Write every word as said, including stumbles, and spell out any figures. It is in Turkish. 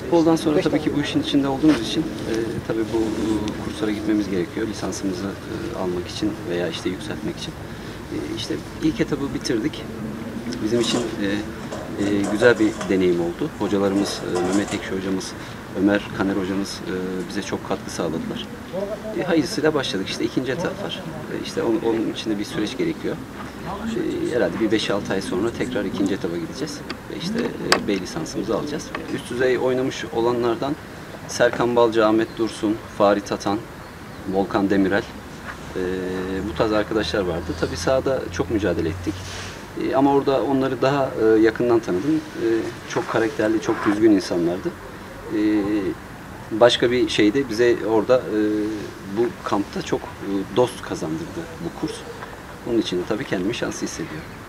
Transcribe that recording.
Futboldan sonra tabii ki bu işin içinde olduğumuz için e, tabii bu e, kurslara gitmemiz gerekiyor. Lisansımızı e, almak için veya işte yükseltmek için. E, işte ilk etabı bitirdik. Bizim için e, e, güzel bir deneyim oldu. Hocalarımız, e, Mehmet Ekşi hocamız, Ömer Kaner hocamız e, bize çok katkı sağladılar. E, hayırlısıyla başladık. İşte ikinci etap var. E, işte onun, onun için de bir süreç gerekiyor. E, herhalde bir beş altı ay sonra tekrar ikinci etaba gideceğiz. Ve işte e, B lisansımızı alacağız. Üst düzey oynamış olanlardan Serkan Balcı, Ahmet Dursun, Fahri Tatan, Volkan Demirel, e, bu tarz arkadaşlar vardı. Tabii sahada çok mücadele ettik. E, ama orada onları daha e, yakından tanıdım. E, çok karakterli, çok düzgün insanlardı. E, başka bir şey de bize orada e, bu kampta çok e, dost kazandırdı bu kurs. Onun için de tabii kendimi şanslı hissediyorum.